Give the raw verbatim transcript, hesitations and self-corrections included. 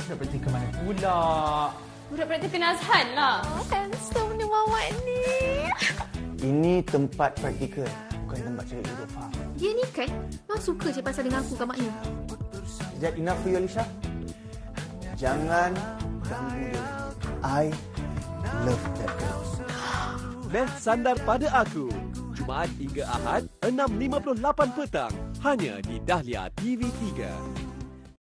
Budak praktikal mana pula? Budak praktikal Nazhan lah. Oh, handsome ni Wawan ni. Ini tempat praktikal, bukan tempat cari hidup, faham? Dia ni kan memang suka je pasal dengan aku kat maknya. Is that enough for you, Alisha? Jangan ganggu dia. I love that girl. Best Sandar Pada Aku. Jumaat hingga Ahad, enam lima puluh lapan petang. Hanya di Dahlia T V tiga.